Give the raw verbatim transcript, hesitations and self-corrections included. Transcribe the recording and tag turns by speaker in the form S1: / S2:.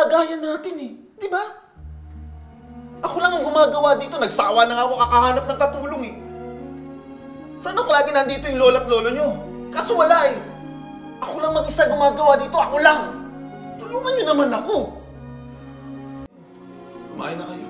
S1: kalagayan natin eh. Di ba? Ako lang ang gumagawa dito. Nagsawa na nga ako kakahanap ng katulong eh. Sana ko lagi nandito yung lola at lolo nyo? Kaso wala eh. Ako lang mag-isa gumagawa dito. Ako lang. Tulungan nyo naman ako. Kumain na kayo.